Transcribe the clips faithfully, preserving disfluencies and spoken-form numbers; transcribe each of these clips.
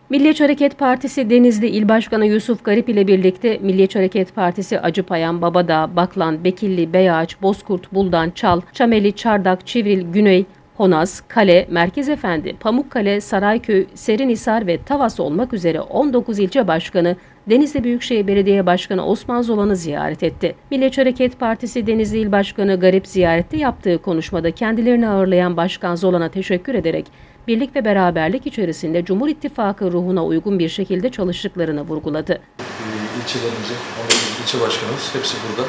Milliyetçi Hareket Partisi Denizli İl Başkanı Yusuf Garip ile birlikte Milliyetçi Hareket Partisi Acıpayam, Babadağ, Baklan, Bekilli, Beyağaç, Bozkurt, Buldan, Çal, Çameli, Çardak, Çivril, Güney, Honaz, Kale, Merkezefendi, Pamukkale, Sarayköy, Serinhisar ve Tavas olmak üzere on dokuz ilçe başkanı Denizli Büyükşehir Belediye Başkanı Osman Zolan'ı ziyaret etti. Milliyetçi Hareket Partisi Denizli İl Başkanı Garip ziyarette yaptığı konuşmada kendilerini ağırlayan Başkan Zolan'a teşekkür ederek birlik ve beraberlik içerisinde Cumhur İttifakı ruhuna uygun bir şekilde çalıştıklarını vurguladı. İlçelerimizin ilçe başkanımız hepsi burada.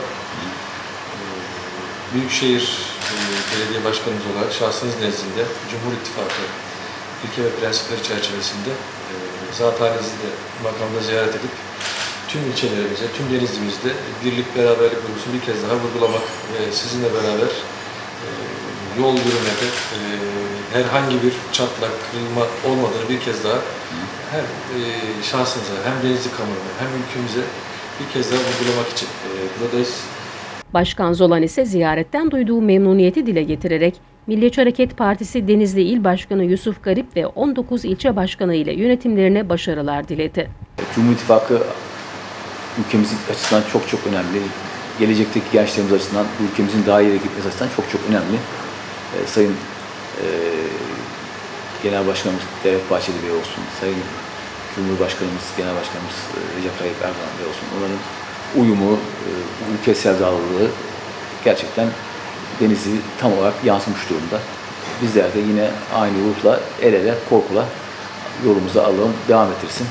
Büyükşehir Belediye Başkanımız olarak şahsınız nezdinde Cumhur İttifakı ilke ve prensipleri çerçevesinde zat halinizi de makamda ziyaret edip tüm ilçelerimize, tüm Denizli'mizde birlik, beraberlik duygusunu bir kez daha vurgulamak ve sizinle beraber yol yürümede herhangi bir çatlak, kırılma olmadığını bir kez daha hem şahsınıza, hem Denizli kamuoyuna, hem ülkemize bir kez daha vurgulamak için buradayız. Başkan Zolan ise ziyaretten duyduğu memnuniyeti dile getirerek Milliyetçi Hareket Partisi Denizli İl Başkanı Yusuf Garip ve on dokuz ilçe başkanı ile yönetimlerine başarılar diledi. Cumhur İttifakı ülkemizin açısından çok çok önemli. Gelecekteki gençlerimiz açısından, ülkemizin daha ileri gitmesi açısından çok çok önemli. Ee, Sayın e, Genel Başkanımız Devlet Bahçeli Bey olsun, Sayın Cumhurbaşkanımız, Genel Başkanımız Recep Tayyip Erdoğan Bey olsun. Onların uyumu, e, ülke sevdalılığı gerçekten Denizli tam olarak yansımış durumda. Bizler de yine aynı ruhla, el ele, korkula yolumuza alalım, devam ettirsin.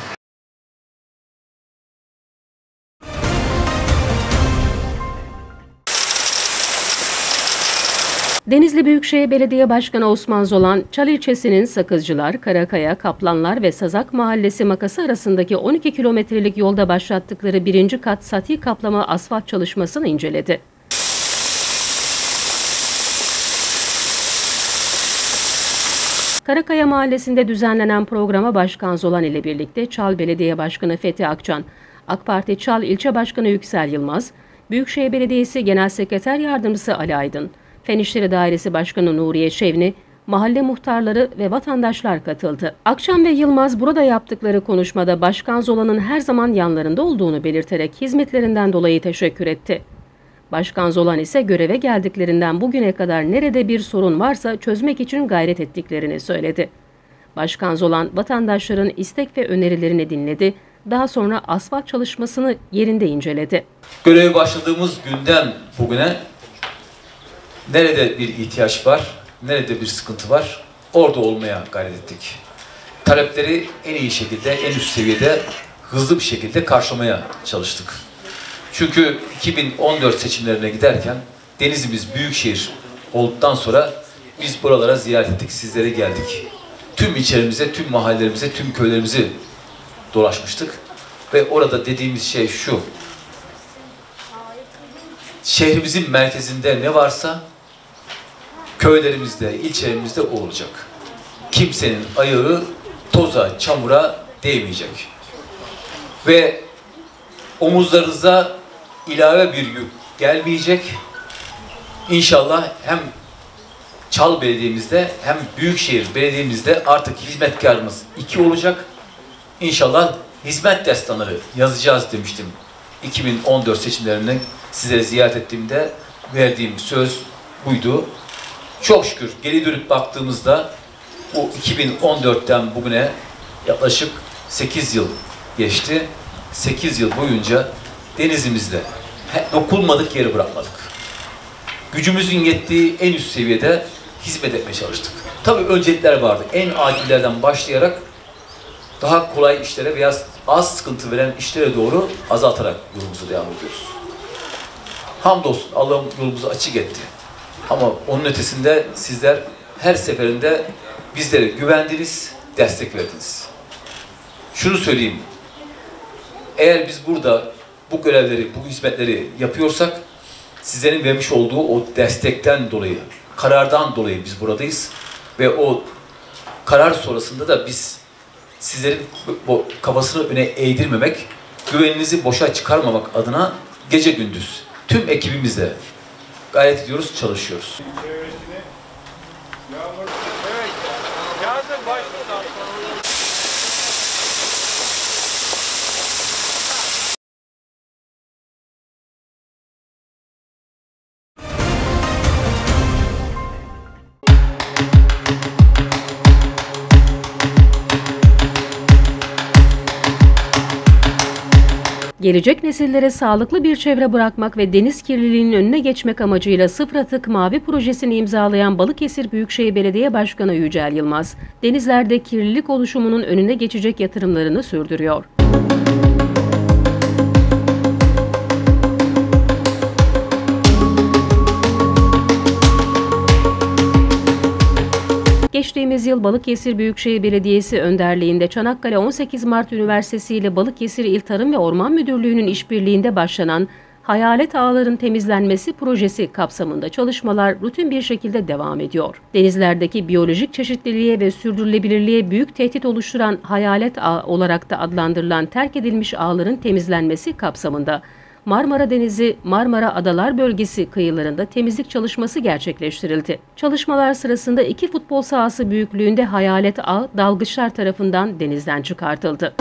Denizli Büyükşehir Belediye Başkanı Osman Zolan, Çal ilçesinin Sakızcılar, Karakaya, Kaplanlar ve Sazak Mahallesi makası arasındaki on iki kilometrelik yolda başlattıkları birinci kat sati kaplama asfalt çalışmasını inceledi. Karakaya Mahallesi'nde düzenlenen programa Başkan Zolan ile birlikte Çal Belediye Başkanı Fethi Akçan, AK Parti Çal İlçe Başkanı Yüksel Yılmaz, Büyükşehir Belediyesi Genel Sekreter Yardımcısı Ali Aydın, Fen İşleri Dairesi Başkanı Nuriye Şevni, mahalle muhtarları ve vatandaşlar katıldı. Akçan ve Yılmaz burada yaptıkları konuşmada Başkan Zolan'ın her zaman yanlarında olduğunu belirterek hizmetlerinden dolayı teşekkür etti. Başkan Zolan ise göreve geldiklerinden bugüne kadar nerede bir sorun varsa çözmek için gayret ettiklerini söyledi. Başkan Zolan vatandaşların istek ve önerilerini dinledi, daha sonra asfalt çalışmasını yerinde inceledi. Göreve başladığımız günden bugüne nerede bir ihtiyaç var, nerede bir sıkıntı var, orada olmaya gayret ettik. Talepleri en iyi şekilde, en üst seviyede, hızlı bir şekilde karşılamaya çalıştık. Çünkü iki bin on dört seçimlerine giderken Denizli'miz büyükşehir olduktan sonra biz buralara ziyaret ettik, sizlere geldik. Tüm ilçelerimize, tüm mahallelerimize, tüm köylerimizi dolaşmıştık. Ve orada dediğimiz şey şu: şehrimizin merkezinde ne varsa köylerimizde, ilçelerimizde o olacak. Kimsenin ayağı toza, çamura değmeyecek. Ve omuzlarınıza ilave bir yük gelmeyecek. İnşallah hem Çal Belediye'mizde hem Büyükşehir Belediye'mizde artık hizmetkarımız iki olacak. İnşallah hizmet destanları yazacağız demiştim. iki bin on dört seçimlerinden sizlere ziyaret ettiğimde verdiğim söz buydu. Çok şükür geri dönüp baktığımızda bu iki bin on dörtten bugüne yaklaşık sekiz yıl geçti. sekiz yıl boyunca Denizli'mizde dokunmadık yeri bırakmadık. Gücümüzün yettiği en üst seviyede hizmet etmeye çalıştık. Tabii öncelikler vardı. En adillerden başlayarak daha kolay işlere veya az sıkıntı veren işlere doğru azaltarak yolumuza devam ediyoruz. Hamdolsun Allah'ım yolumuzu açık etti. Ama onun ötesinde sizler her seferinde bizlere güvendiniz, destek verdiniz. Şunu söyleyeyim. Eğer biz burada bu görevleri, bu hizmetleri yapıyorsak sizlerin vermiş olduğu o destekten dolayı, karardan dolayı biz buradayız. Ve o karar sonrasında da biz sizlerin bu kafasını öne eğdirmemek, güveninizi boşa çıkarmamak adına gece gündüz tüm ekibimizle gayret ediyoruz, çalışıyoruz. Evet, yazın başladı. Gelecek nesillere sağlıklı bir çevre bırakmak ve deniz kirliliğinin önüne geçmek amacıyla Sıfır Atık Mavi Projesi'ni imzalayan Balıkesir Büyükşehir Belediye Başkanı Yücel Yılmaz, denizlerde kirlilik oluşumunun önüne geçecek yatırımlarını sürdürüyor. Geçtiğimiz yıl Balıkesir Büyükşehir Belediyesi önderliğinde Çanakkale on sekiz Mart Üniversitesi ile Balıkesir İl Tarım ve Orman Müdürlüğü'nün işbirliğinde başlanan Hayalet Ağların Temizlenmesi projesi kapsamında çalışmalar rutin bir şekilde devam ediyor. Denizlerdeki biyolojik çeşitliliğe ve sürdürülebilirliğe büyük tehdit oluşturan hayalet ağ olarak da adlandırılan terk edilmiş ağların temizlenmesi kapsamında Marmara Denizi, Marmara Adalar bölgesi kıyılarında temizlik çalışması gerçekleştirildi. Çalışmalar sırasında iki futbol sahası büyüklüğünde hayalet ağ dalgıçlar tarafından denizden çıkartıldı.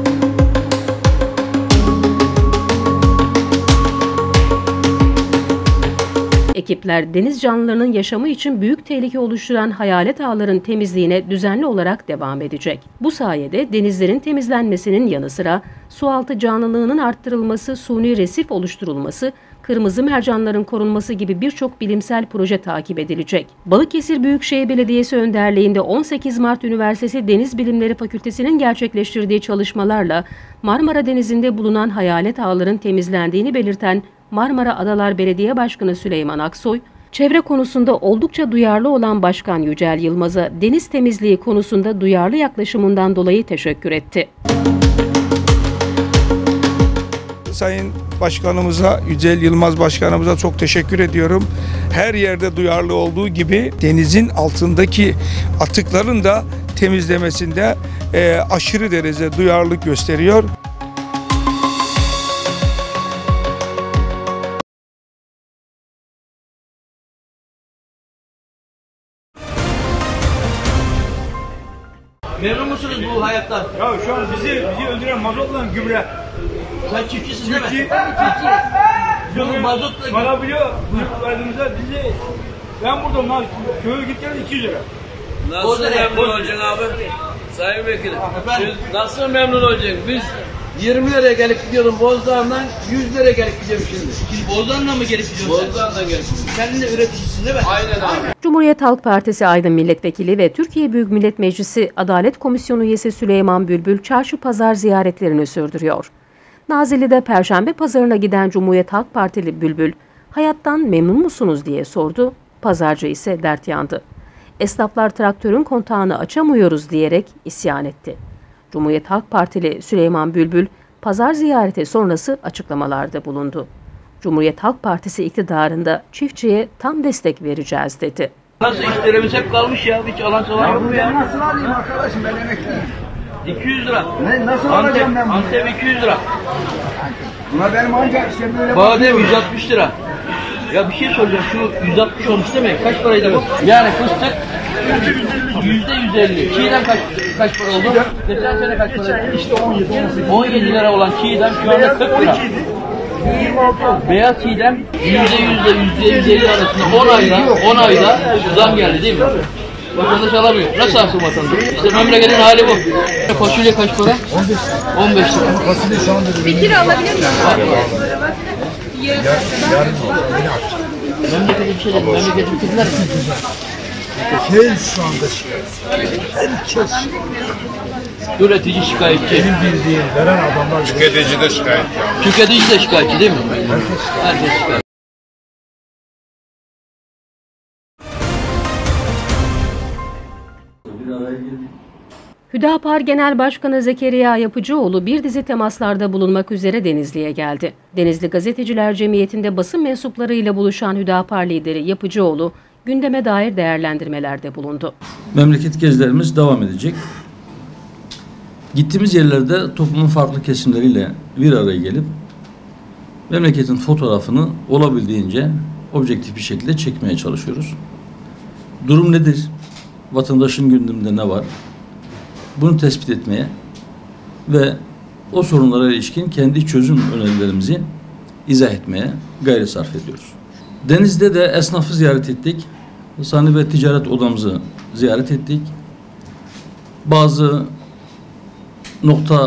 Ekipler deniz canlılarının yaşamı için büyük tehlike oluşturan hayalet ağların temizliğine düzenli olarak devam edecek. Bu sayede denizlerin temizlenmesinin yanı sıra sualtı canlılığının arttırılması, suni resif oluşturulması, kırmızı mercanların korunması gibi birçok bilimsel proje takip edilecek. Balıkesir Büyükşehir Belediyesi önderliğinde on sekiz Mart Üniversitesi Deniz Bilimleri Fakültesi'nin gerçekleştirdiği çalışmalarla Marmara Denizi'nde bulunan hayalet ağların temizlendiğini belirten Marmara Adalar Belediye Başkanı Süleyman Aksoy, çevre konusunda oldukça duyarlı olan Başkan Yücel Yılmaz'a deniz temizliği konusunda duyarlı yaklaşımından dolayı teşekkür etti. Sayın Başkanımıza, Yücel Yılmaz Başkanımıza çok teşekkür ediyorum. Her yerde duyarlı olduğu gibi denizin altındaki atıkların da temizlemesinde e, aşırı derece duyarlılık gösteriyor. Memnun musunuz bu hayattan? Ya şu an bizi bizi öldüren mazotla gübre. Sen çiftçisin değil mi? Çiftçi. Bu mazotla Bana biliyor, büyük verdiğimizde bizi, ben burada mal, köye gitken iki yüz lira. Nasıl memnun olacaksın abi? Sayın Vekilim, biz nasıl memnun olacaksın? Biz yirmi liraya gelip gidiyordum Bozdağ'dan, yüz liraya gelip gidiyorum şimdi. Şimdi Bozdoğan'dan mı gelip gidiyorsun sen? Bozdağ'dan gelip gidiyorum. Kendin de üreticisin değil mi? Aynen abi. Cumhuriyet Halk Partisi Aydın Milletvekili ve Türkiye Büyük Millet Meclisi Adalet Komisyonu üyesi Süleyman Bülbül çarşı pazar ziyaretlerini sürdürüyor. Nazilli'de Perşembe pazarına giden Cumhuriyet Halk Partili Bülbül, hayattan memnun musunuz diye sordu, pazarcı ise dert yandı. Esnaflar traktörün kontağını açamıyoruz diyerek isyan etti. Cumhuriyet Halk Partili Süleyman Bülbül, pazar ziyareti sonrası açıklamalarda bulundu. Cumhuriyet Halk Partisi iktidarında çiftçiye tam destek vereceğiz dedi. Nasıl işlerimiz hep kalmış ya, hiç alan salan yok mu ya? Nasıl alayım arkadaşım, ben emekliyim. iki yüz lira. Ne, nasıl Antep, alacağım ben bunu? Antep iki yüz lira. Buna benim ancak işte böyle... Badem yüz altmış lira. Ya bir şey soracağım, şu yüz altmış olmuş değil mi? Kaç paraydı bu? Yani fıstık yüzde yüz elli. Çiğdem kaç kaç para oldu? Geçen sene kaç paraydı? İşte on yedi, on sekiz. on yedi lira olan çiğdem şu anda kırk lira. Beyaz çiğdem yüzde yüzde yüzde yüz elli arasında on ayda on ayda zam geldi değil mi? Vatandaş alamıyor. Nasıl alsın vatandaş? İşte memleketin hali bu. Fasulye kaç para? on beş lira. Fasulye şu anda... Bir kilo alabilir miyim? Memleketin bir şey dedim. Memleketin bitirdiler mi? Herkes şu anda şikayetçi. Herkes Üretici şikayetçi. bildiğin veren adamlar... Tüketici de şikayetçi. Tüketici de şikayetçi değil mi? Herkes şikayetçi. Hüdapar Genel Başkanı Zekeriya Yapıcıoğlu bir dizi temaslarda bulunmak üzere Denizli'ye geldi. Denizli Gazeteciler Cemiyeti'nde basın mensuplarıyla buluşan Hüdapar lideri Yapıcıoğlu, gündeme dair değerlendirmelerde bulundu. Memleket gezilerimiz devam edecek. Gittiğimiz yerlerde toplumun farklı kesimleriyle bir araya gelip memleketin fotoğrafını olabildiğince objektif bir şekilde çekmeye çalışıyoruz. Durum nedir? Vatandaşın gündeminde ne var? Bunu tespit etmeye ve o sorunlara ilişkin kendi çözüm önerilerimizi izah etmeye gayret sarf ediyoruz. Denizli'de de esnafı ziyaret ettik. Sanayi ve Ticaret Odamızı ziyaret ettik. Bazı nokta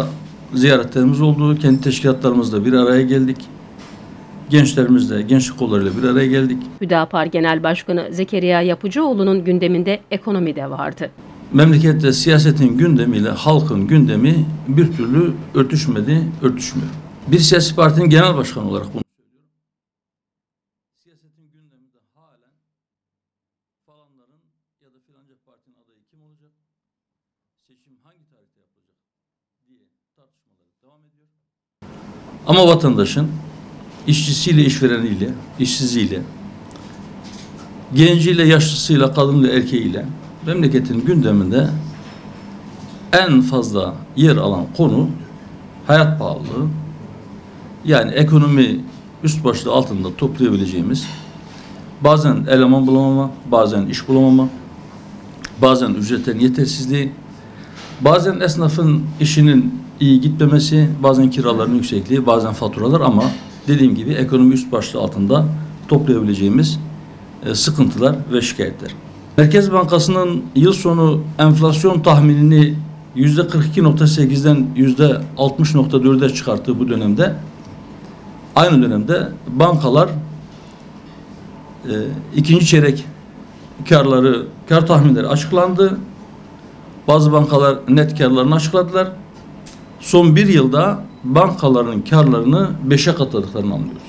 ziyaretlerimiz oldu. Kendi teşkilatlarımızla bir araya geldik. Gençlerimizle, gençlik kollarıyla bir araya geldik. Hüdapar Genel Başkanı Zekeriya Yapıcıoğlu'nun gündeminde ekonomi de vardı. Memlekette siyasetin gündemiyle halkın gündemi bir türlü örtüşmedi, örtüşmüyor. Bir siyasi partinin genel başkanı olarak bunu söylüyorum. Siyasetin gündeminde halen falanların ya da filanca partinin adayı kim olacak, seçim hangi tarihte yapılacak diye tartışmaları devam ediyor. Ama vatandaşın işçisiyle, işvereniyle, işsiziyle, genciyle, yaşlısıyla, kadınıyla, erkeğiyle memleketin gündeminde en fazla yer alan konu hayat pahalılığı. Yani ekonomi üst başlığı altında toplayabileceğimiz bazen eleman bulamama, bazen iş bulamama, bazen ücretlerin yetersizliği, bazen esnafın işinin iyi gitmemesi, bazen kiraların yüksekliği, bazen faturalar ama dediğim gibi ekonomi üst başlığı altında toplayabileceğimiz e, sıkıntılar ve şikayetler. Merkez Bankası'nın yıl sonu enflasyon tahminini yüzde kırk iki nokta sekizden yüzde altmış nokta dörde çıkarttığı bu dönemde, aynı dönemde bankalar e, ikinci çeyrek karları, kar tahminleri açıklandı. Bazı bankalar net karlarını açıkladılar. Son bir yılda bankaların karlarını beşe katladıklarını anlıyoruz.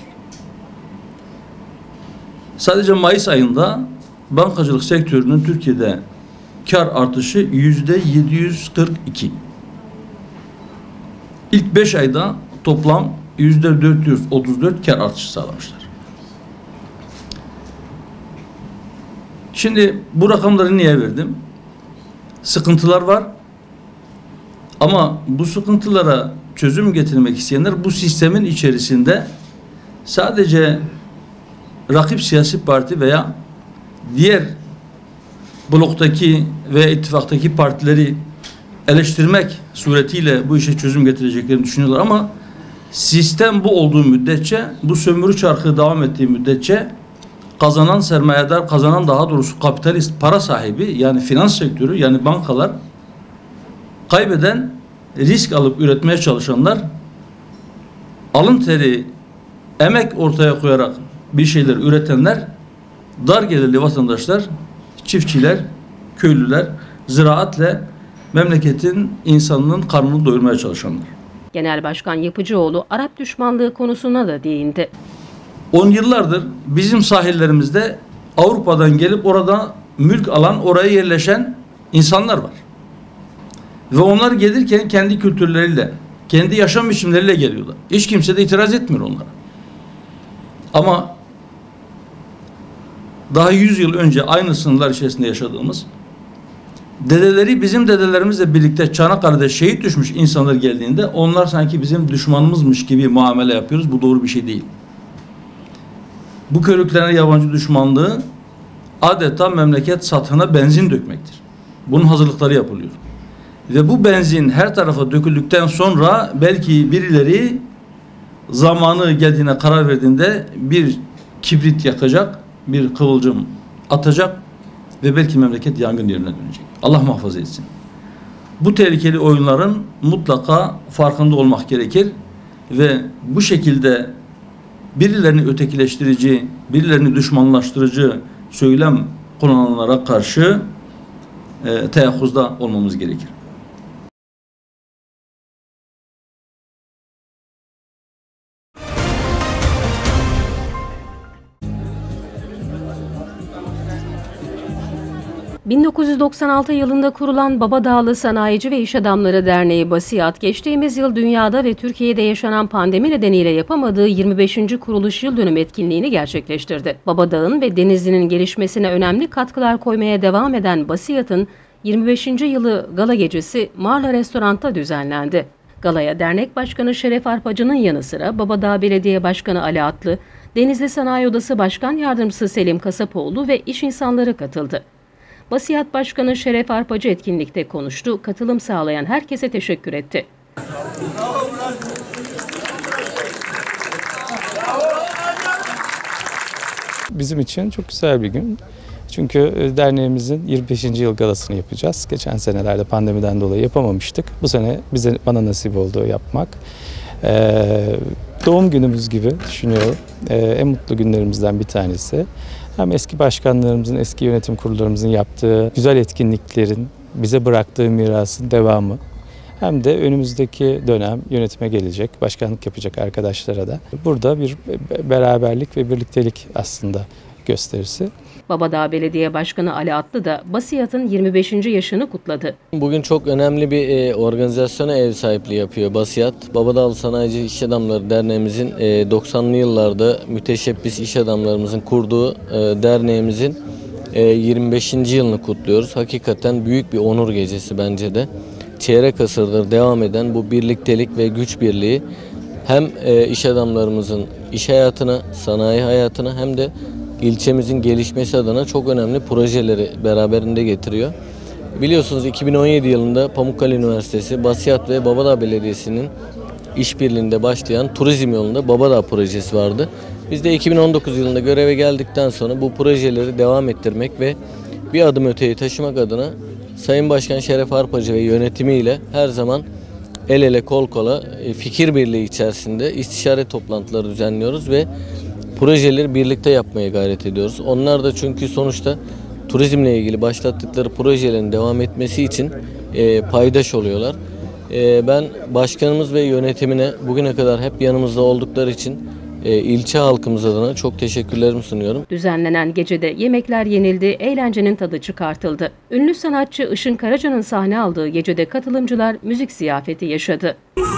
Sadece Mayıs ayında bankacılık sektörünün Türkiye'de kar artışı yüzde yedi yüz kırk iki. İlk beş ayda toplam yüzde dört yüz otuz dört kar artışı sağlamışlar. Şimdi bu rakamları niye verdim? Sıkıntılar var. Ama bu sıkıntılara çözüm getirmek isteyenler bu sistemin içerisinde sadece rakip siyasi parti veya diğer bloktaki ve ittifaktaki partileri eleştirmek suretiyle bu işe çözüm getireceklerini düşünüyorlar ama sistem bu olduğu müddetçe, bu sömürü çarkı devam ettiği müddetçe kazanan sermayedar, kazanan daha doğrusu kapitalist para sahibi yani finans sektörü yani bankalar, kaybeden risk alıp üretmeye çalışanlar, alın teri, emek ortaya koyarak bir şeyler üretenler, dar gelirli vatandaşlar, çiftçiler, köylüler, ziraatle memleketin insanının karnını doyurmaya çalışanlar. Genel Başkan Yapıcıoğlu Arap düşmanlığı konusuna da değindi. On yıllardır bizim sahillerimizde Avrupa'dan gelip orada mülk alan, oraya yerleşen insanlar var. Ve onlar gelirken kendi kültürleriyle, kendi yaşam biçimleriyle geliyorlar. Hiç kimse de itiraz etmiyor onlara. Ama daha yüz yıl önce aynı sınırlar içerisinde yaşadığımız, dedeleri bizim dedelerimizle birlikte Çanakkale'de şehit düşmüş insanlar geldiğinde onlar sanki bizim düşmanımızmış gibi muamele yapıyoruz. Bu doğru bir şey değil. Bu körüklenen yabancı düşmanlığı adeta memleket satına benzin dökmektir. Bunun hazırlıkları yapılıyor. Ve bu benzin her tarafa döküldükten sonra belki birileri zamanı geldiğine karar verdiğinde bir kibrit yakacak, bir kıvılcım atacak ve belki memleket yangın yerine dönecek. Allah muhafaza etsin. Bu tehlikeli oyunların mutlaka farkında olmak gerekir ve bu şekilde birilerini ötekileştirici, birilerini düşmanlaştırıcı söylem kullananlara karşı e, teyakkuzda olmamız gerekir. bin dokuz yüz doksan altı yılında kurulan Babadağlı Sanayici ve İş Adamları Derneği BASİAD, geçtiğimiz yıl dünyada ve Türkiye'de yaşanan pandemi nedeniyle yapamadığı yirmi beşinci kuruluş yıl dönümü etkinliğini gerçekleştirdi. Babadağ'ın ve Denizli'nin gelişmesine önemli katkılar koymaya devam eden BASİAD'ın yirmi beşinci yılı gala gecesi Marla Restoran'ta düzenlendi. Galaya Dernek Başkanı Şeref Arpacı'nın yanı sıra Babadağ Belediye Başkanı Ali Atlı, Denizli Sanayi Odası Başkan Yardımcısı Selim Kasapoğlu ve iş insanları katıldı. BASİAD Başkanı Şeref Arpacı etkinlikte konuştu, katılım sağlayan herkese teşekkür etti. Bizim için çok güzel bir gün. Çünkü derneğimizin yirmi beşinci yıl galasını yapacağız. Geçen senelerde pandemiden dolayı yapamamıştık. Bu sene bize bana nasip oldu yapmak. Ee, doğum günümüz gibi düşünüyorum. Ee, en mutlu günlerimizden bir tanesi. Hem eski başkanlarımızın, eski yönetim kurullarımızın yaptığı güzel etkinliklerin bize bıraktığı mirasın devamı. Hem de önümüzdeki dönem yönetime gelecek, başkanlık yapacak arkadaşlara da burada bir beraberlik ve birliktelik aslında gösterisi. Babadağ Belediye Başkanı Ali Atlı da Basiyat'ın yirmi beşinci yaşını kutladı. Bugün çok önemli bir e, organizasyona ev sahipliği yapıyor Basiyat. Babadağlı Sanayici İş Adamları Derneğimizin e, doksanlı yıllarda müteşebbis iş adamlarımızın kurduğu e, derneğimizin e, yirmi beşinci yılını kutluyoruz. Hakikaten büyük bir onur gecesi bence de. Çeyrek asırdır devam eden bu birliktelik ve güç birliği hem e, iş adamlarımızın iş hayatına, sanayi hayatına hem de ilçemizin gelişmesi adına çok önemli projeleri beraberinde getiriyor. Biliyorsunuz iki bin on yedi yılında Pamukkale Üniversitesi, Basiyat ve Babadağ Belediyesi'nin işbirliğinde başlayan turizm yolunda Babadağ projesi vardı. Biz de iki bin on dokuz yılında göreve geldikten sonra bu projeleri devam ettirmek ve bir adım öteye taşımak adına Sayın Başkan Şeref Arpacı ve yönetimiyle her zaman el ele kol kola fikir birliği içerisinde istişare toplantıları düzenliyoruz ve projeleri birlikte yapmaya gayret ediyoruz. Onlar da çünkü sonuçta turizmle ilgili başlattıkları projelerin devam etmesi için e, paydaş oluyorlar. E, ben başkanımız ve yönetimine bugüne kadar hep yanımızda oldukları için e, ilçe halkımız adına çok teşekkürlerimi sunuyorum. Düzenlenen gecede yemekler yenildi, eğlencenin tadı çıkartıldı. Ünlü sanatçı Işın Karaca'nın sahne aldığı gecede katılımcılar müzik ziyafeti yaşadı.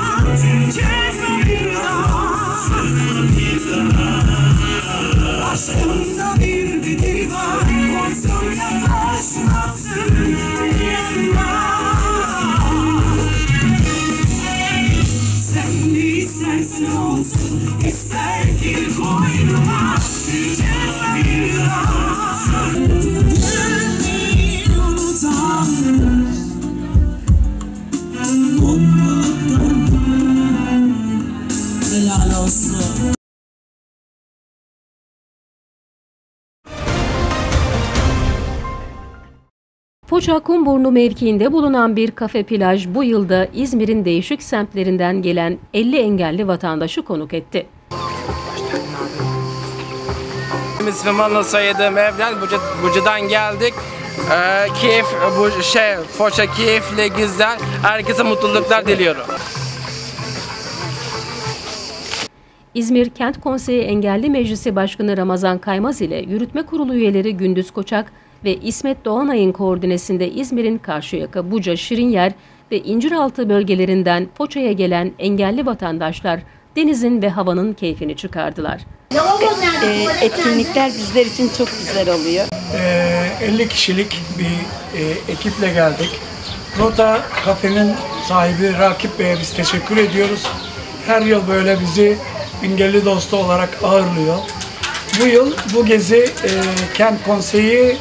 Aşkımda bir dil var, korksam yaklaşmasın yanıma. Sen ne istersen olsun, ister ki koynuma sıcak bir an. Gönlümü unutan, mutluluktan helal olsun. Foça Kumburnu mevkiinde bulunan bir kafe plaj bu yılda İzmir'in değişik semtlerinden gelen elli engelli vatandaşı konuk etti. İsmim soyadım Evren, Buca, Buca'dan geldik. Ee, keyif, bu şey, Foça keyifli, güzel. Herkese mutluluklar diliyorum. İzmir Kent Konseyi Engelli Meclisi Başkanı Ramazan Kaymaz ile Yürütme Kurulu üyeleri Gündüz Koçak ve İsmet Doğanay'ın koordinesinde İzmir'in Karşıyaka, Buca, Şirinyer ve İnciraltı bölgelerinden Foça'ya gelen engelli vatandaşlar denizin ve havanın keyfini çıkardılar. E, etkinlikler bizler için çok güzel oluyor. E, elli kişilik bir e, ekiple geldik. Rota Kafe'nin sahibi Rakip Bey'e biz teşekkür ediyoruz. Her yıl böyle bizi engelli dostu olarak ağırlıyor. Bu yıl bu gezi e, Kent Konseyi, e,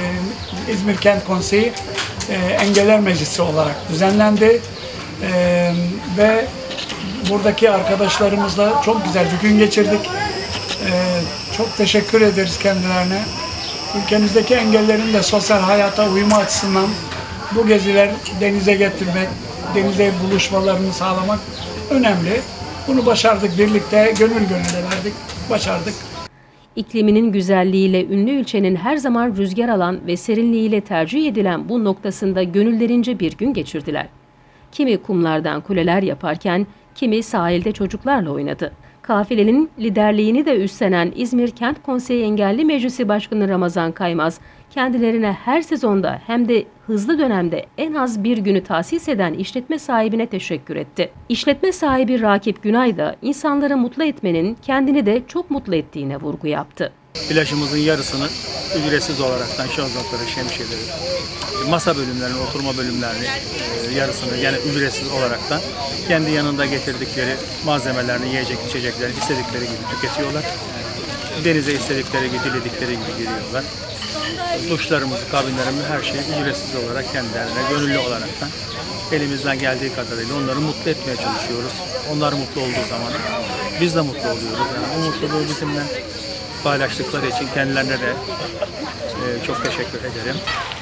İzmir Kent Konseyi e, Engeller Meclisi olarak düzenlendi. E, ve buradaki arkadaşlarımızla çok güzel bir gün geçirdik. E, çok teşekkür ederiz kendilerine. Ülkemizdeki engellerin de sosyal hayata uyumu açısından bu geziler denize getirmek, denize buluşmalarını sağlamak önemli. Bunu başardık birlikte, gönül gönüle verdik, başardık. İkliminin güzelliğiyle ünlü ilçenin her zaman rüzgar alan ve serinliğiyle tercih edilen bu noktasında gönüllerince bir gün geçirdiler. Kimi kumlardan kuleler yaparken, kimi sahilde çocuklarla oynadı. Kafilenin liderliğini de üstlenen İzmir Kent Konseyi Engelli Meclisi Başkanı Ramazan Kaymaz, kendilerine her sezonda hem de hızlı dönemde en az bir günü tahsis eden işletme sahibine teşekkür etti. İşletme sahibi Rakip Günay da insanları mutlu etmenin kendini de çok mutlu ettiğine vurgu yaptı. Plajımızın yarısını ücretsiz olaraktan şezlongları, şemsiyeleri, masa bölümlerini, oturma bölümlerini yarısını yani ücretsiz olaraktan kendi yanında getirdikleri malzemelerini, yiyecek, içeceklerini istedikleri gibi tüketiyorlar. Denize istedikleri gibi, diledikleri gibi giriyorlar. Duşlarımızı, kabinlerimizi, her şeyi ücretsiz olarak kendilerine, gönüllü olaraktan elimizden geldiği kadarıyla onları mutlu etmeye çalışıyoruz. Onlar mutlu olduğu zaman biz de mutlu oluyoruz. Yani o mutluluğu bizimle paylaştıkları için kendilerine de e, çok teşekkür ederim.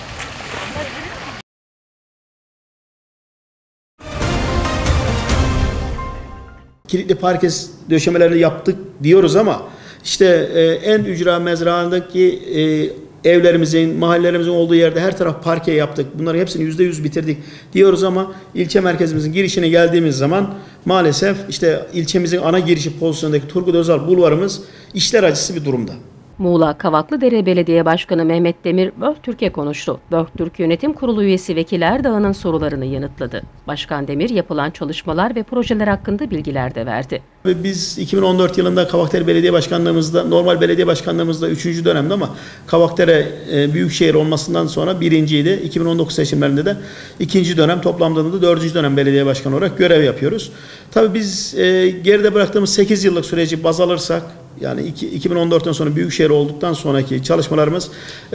Kilitli parkes döşemelerini yaptık diyoruz ama işte e, en ücra mezraındaki e, evlerimizin, mahallelerimizin olduğu yerde her taraf parke yaptık. Bunları hepsini yüzde yüz bitirdik diyoruz ama ilçe merkezimizin girişine geldiğimiz zaman maalesef işte ilçemizin ana girişi pozisyondaki Turgut Özal bulvarımız işler acısı bir durumda. Muğla Kavaklıdere Belediye Başkanı Mehmet Demir, Börktürk'e konuştu. Börktürk Yönetim Kurulu üyesi Vekil Erdağ'ın sorularını yanıtladı. Başkan Demir yapılan çalışmalar ve projeler hakkında bilgiler de verdi. Biz iki bin on dört yılında Kavakdere Belediye Başkanlığımızda, normal belediye başkanlığımızda üçüncü dönemde ama Kavakdere e, Büyükşehir olmasından sonra birinciydi. iki bin on dokuz seçimlerinde de ikinci dönem, toplamda da dördüncü dönem belediye başkanı olarak görev yapıyoruz. Tabii biz e, geride bıraktığımız sekiz yıllık süreci baz alırsak, yani iki bin on dörtten sonra Büyükşehir olduktan sonraki çalışmalarımız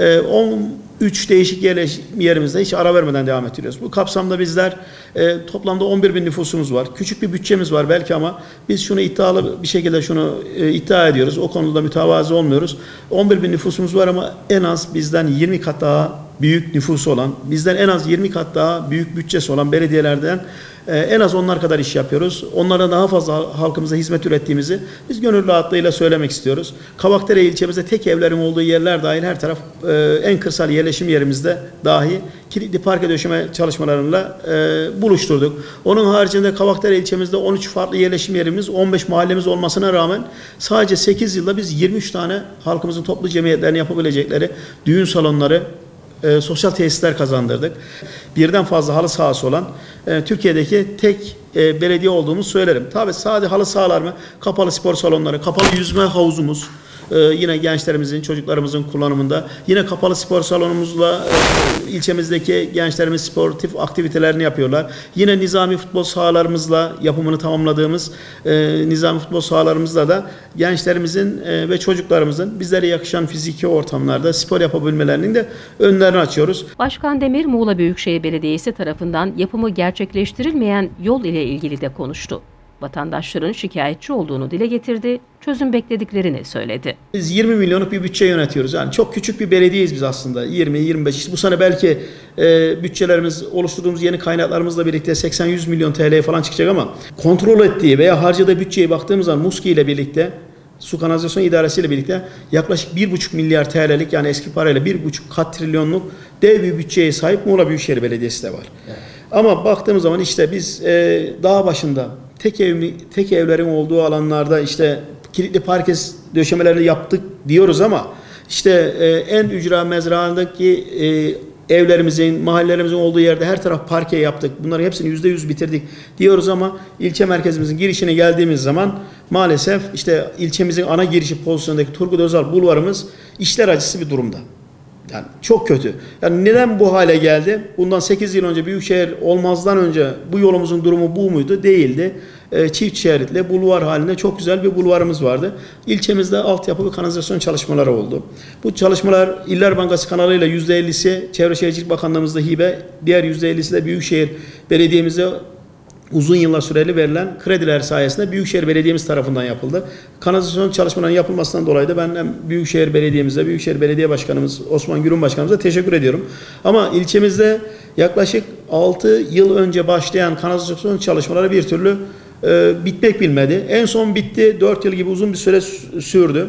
on üç değişik yerleşim yerimizde hiç ara vermeden devam ettiriyoruz. Bu kapsamda bizler e, toplamda on bir bin nüfusumuz var. Küçük bir bütçemiz var belki ama biz şunu iddialı bir şekilde şunu e, iddia ediyoruz. O konuda mütevazı olmuyoruz. on bir bin nüfusumuz var ama en az bizden yirmi kat daha büyük nüfusu olan, bizden en az yirmi kat daha büyük bütçesi olan belediyelerden e, en az onlar kadar iş yapıyoruz. Onlara daha fazla halkımıza hizmet ürettiğimizi biz gönül rahatlığıyla söylemek istiyoruz. Kavakdere ilçemizde tek evlerin olduğu yerler dahil her taraf e, en kırsal yerleşim yerimizde dahi kilitli parke döşeme çalışmalarıyla e, buluşturduk. Onun haricinde Kavakdere ilçemizde on üç farklı yerleşim yerimiz, on beş mahallemiz olmasına rağmen sadece sekiz yılda biz yirmi üç tane halkımızın toplu cemiyetlerini yapabilecekleri düğün salonları, E, sosyal tesisler kazandırdık. Birden fazla halı sahası olan e, Türkiye'deki tek e, belediye olduğumuzu söylerim. Tabii sadece halı sahalar mı? Kapalı spor salonları, kapalı yüzme havuzumuz, e, yine gençlerimizin, çocuklarımızın kullanımında. Yine kapalı spor salonumuzla e, ilçemizdeki gençlerimiz sportif aktivitelerini yapıyorlar. Yine nizami futbol sahalarımızla yapımını tamamladığımız e, nizami futbol sahalarımızla da gençlerimizin e, ve çocuklarımızın bizlere yakışan fiziki ortamlarda spor yapabilmelerinin de önlerini açıyoruz. Başkan Demir, Muğla Büyükşehir Belediyesi tarafından yapımı gerçekleştirilmeyen yol ile ilgili de konuştu. Vatandaşların şikayetçi olduğunu dile getirdi, çözüm beklediklerini söyledi. Biz yirmi milyonluk bir bütçe yönetiyoruz. Yani çok küçük bir belediyeyiz biz aslında. yirmi yirmi beş. Bu sene belki e, bütçelerimiz, oluşturduğumuz yeni kaynaklarımızla birlikte seksen yüz milyon T L'ye falan çıkacak ama kontrol ettiği veya harcadığı bütçeye baktığımız zaman Muski ile birlikte, Su Kanalizasyon İdaresi ile birlikte yaklaşık bir buçuk milyar T L'lik, yani eski parayla bir buçuk kat trilyonluk dev bir bütçeye sahip Muğla Büyükşehir Belediyesi de var. Evet. Ama baktığımız zaman işte biz e, dağ başında tek ev, tek evlerin olduğu alanlarda işte kilitli parkes döşemelerini yaptık diyoruz ama işte e, en ücra mezraındaki e, evlerimizin, mahallelerimizin olduğu yerde her taraf parke yaptık. Bunları hepsini yüzde yüz bitirdik diyoruz ama ilçe merkezimizin girişine geldiğimiz zaman maalesef işte ilçemizin ana girişi pozisyondaki Turgut Özal bulvarımız işler acısı bir durumda. Yani çok kötü. Yani neden bu hale geldi? Bundan sekiz yıl önce Büyükşehir olmazdan önce bu yolumuzun durumu bu muydu? Değildi. E, çift şeritli bulvar halinde çok güzel bir bulvarımız vardı. İlçemizde altyapı ve kanalizasyon çalışmaları oldu. Bu çalışmalar İller Bankası kanalıyla yüzde ellisi Çevre Şehircilik Bakanlığımızda hibe, diğer yüzde ellisi de Büyükşehir Belediye'mize uzun yıllar süreli verilen krediler sayesinde Büyükşehir Belediye'miz tarafından yapıldı. Kanalizasyon çalışmalarının yapılmasından dolayı da ben hem Büyükşehir Belediye'mize, Büyükşehir Belediye Başkanımız Osman Gürün Başkanımıza teşekkür ediyorum. Ama ilçemizde yaklaşık altı yıl önce başlayan kanalizasyon çalışmaları bir türlü e, bitmek bilmedi. En son bitti, dört yıl gibi uzun bir süre sürdü.